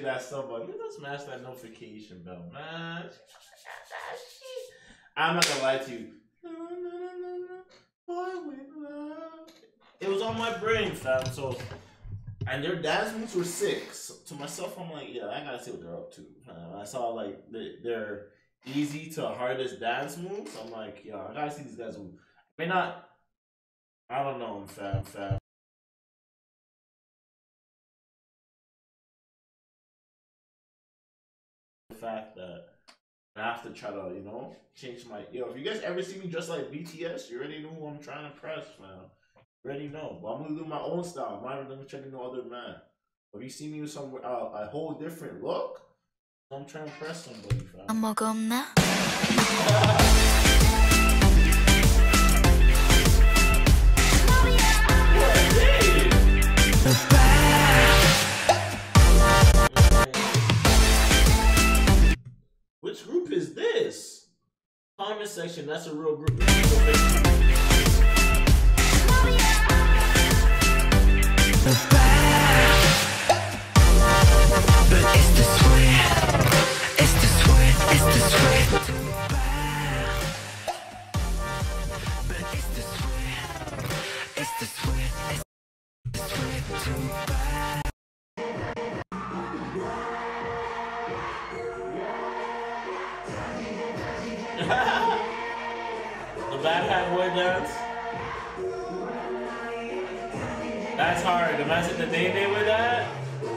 that stuff, but you just smash that notification bell, man. I'm not gonna lie to you. It was on my brain, fam. So, and their dance moves were sick. So, to myself, I'm like, yeah, I gotta see what they're up to. I saw like their easy to hardest dance moves. I'm like, yeah, I gotta see these guys move. I may not. I don't know, fam. The fact that I have to try to, change my. If you guys ever see me dressed like BTS, you already know who I'm trying to press, man. You already know. But I'm gonna do my own style. I'm not even gonna check no other man. If you see me with some a whole different look, I'm trying to press somebody, fam. Which group is this? Comment section, that's a real group. The bad hat boy dance. That's hard. Imagine the day with that.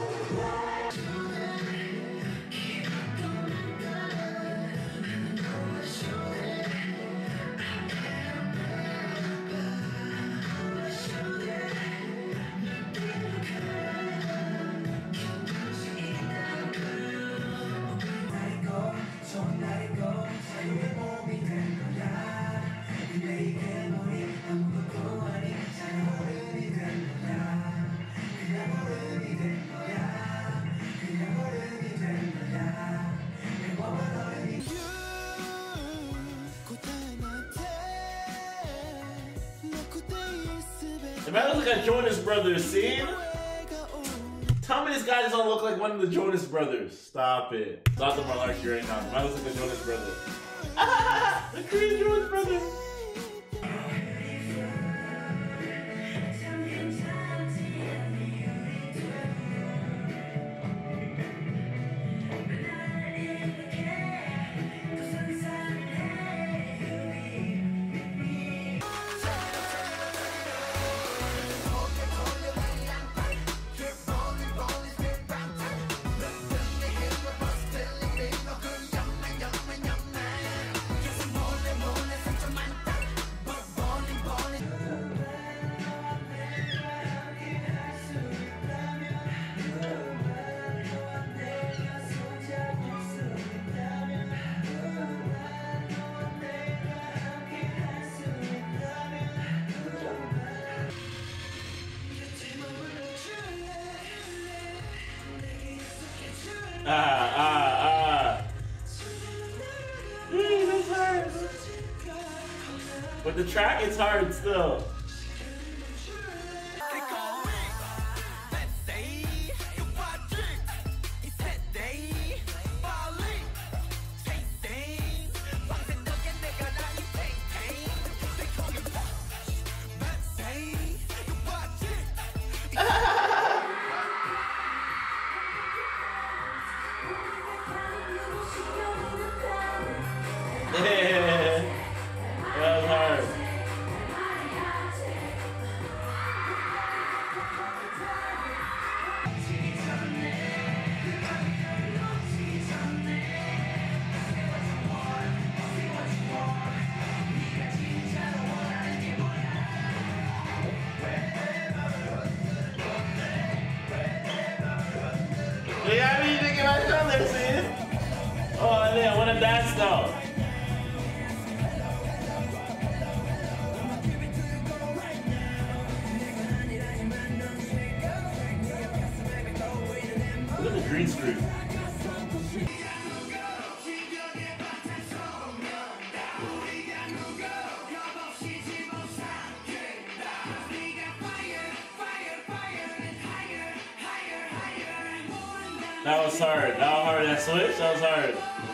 The man looks like a Jonas Brothers scene. Tell me this guy doesn't look like one of the Jonas Brothers. Stop it. Stop the malarkey right now. The man looks like the Jonas Brothers. Ah, the Korean Jonas Brothers. That's hard. But the track is hard still. Yeah, that was hard. Yeah, I mean, you think about it on there, see? Oh, yeah, I want to dance now. Look at the green screen. That was hard. That was hard. That switch. That was hard.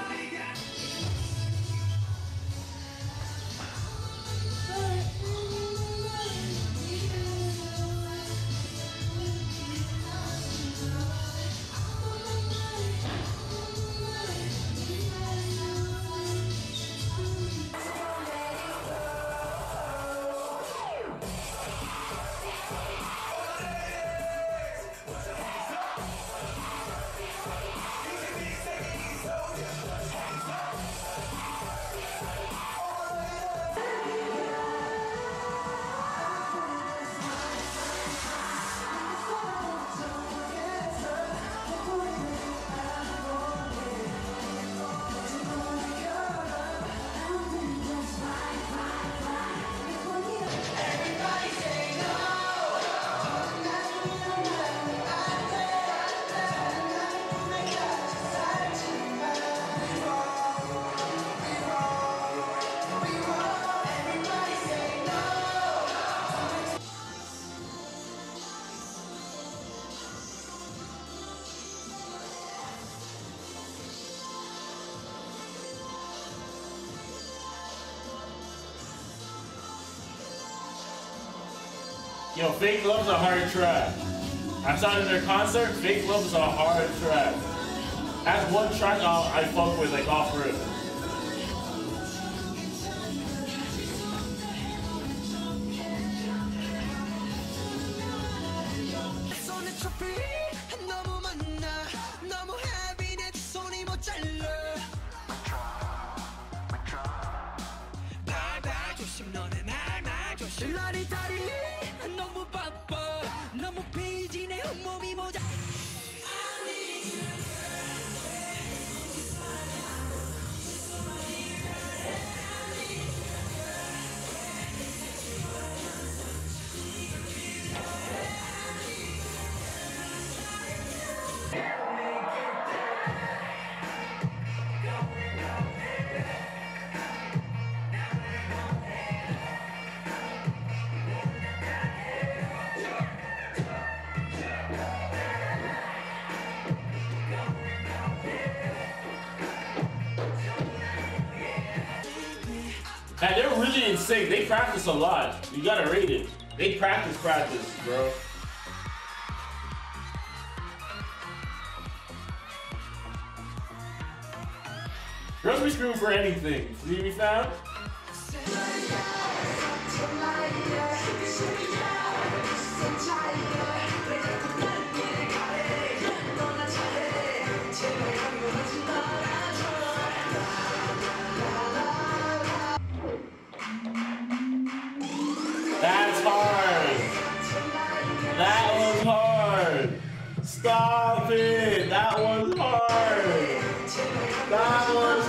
Yo, Fake Love's a hard track. I saw it in their concert. Fake Love's a hard track. That's one track I fuck with, like, off rip. And they're really in sync. They practice a lot. You gotta rate it. They practice, bro. Girls be screaming for anything. See me, fam? That's hard. That was hard. Stop it. That was hard. That was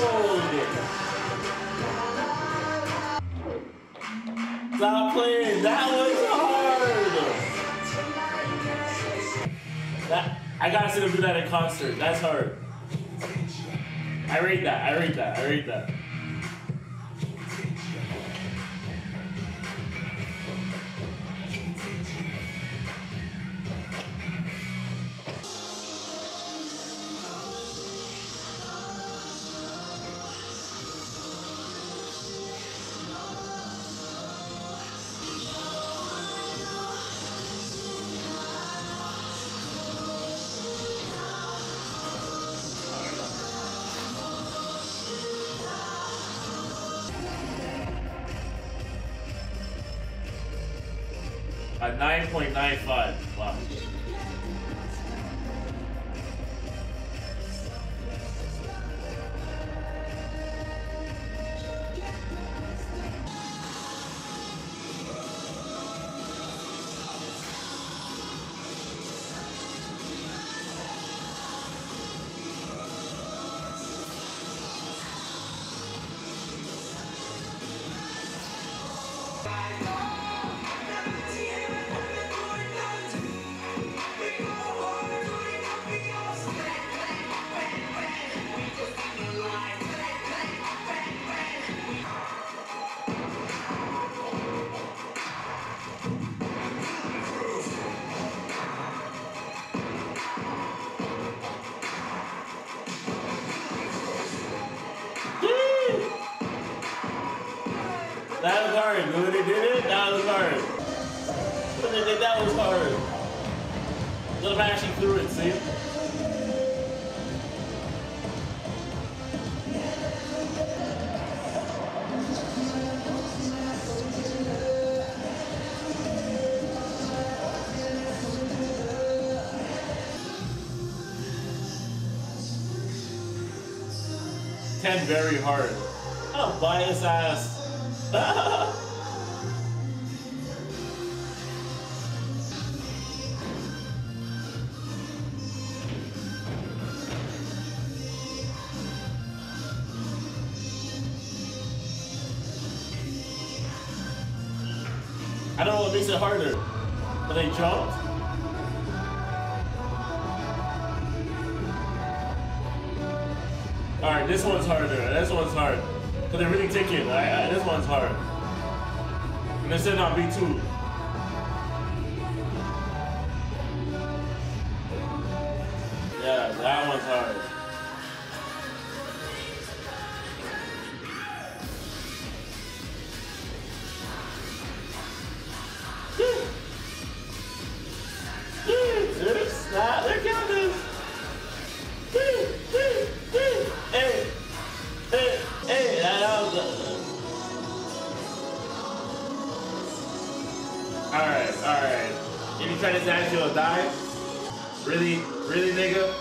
cold. Stop playing. That was hard. I gotta see them do that in concert. That's hard. I rate that. A 9.95. Wow. That was hard. When they did it, that was hard. When they did that was hard. Look, I actually threw it, see? Ten very hard. Oh, bias ass. I don't know what makes it harder. But they jumped? Alright, this one's harder. This one's hard. But they're really ticking. This one's hard. And this is not B2. Yeah, that one's hard. Snap, they're killing this. Hey, that was Alright. If you try this ass, you'll die? Really, nigga?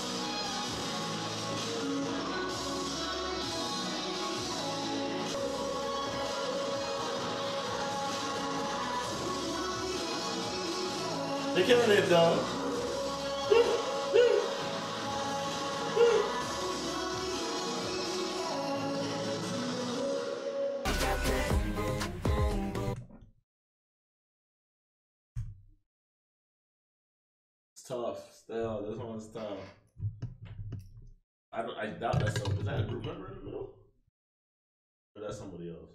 They're killing it though. It's tough. Still, this one's tough. I doubt that's so. Is that a group member in the middle? Or that's somebody else?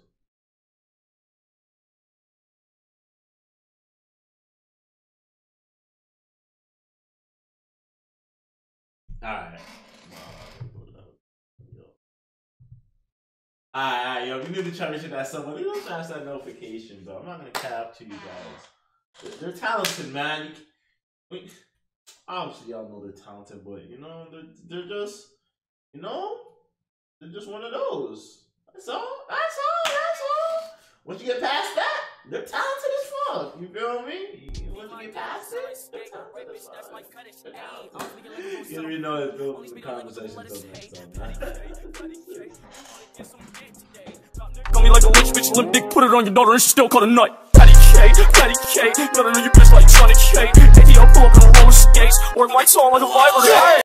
Alright. Alright, yo, we need to try to shit that someone. We don't flash that notification, though. I'm not gonna cap to you guys. They're talented, man. Obviously, y'all know they're talented, but you know, they're just, you know, they're just one of those. That's all. Once you get past that, they're talented as fuck. You feel me? Once you get past it, they're talented as fuck. You don't even know it feels the conversation until next time. Got me like a rich bitch, limp dick, put it on your daughter and she still called a nut. Patty K, gotta know your bitch like Johnny K. ATL pull up in roller skates, or lights on like a library.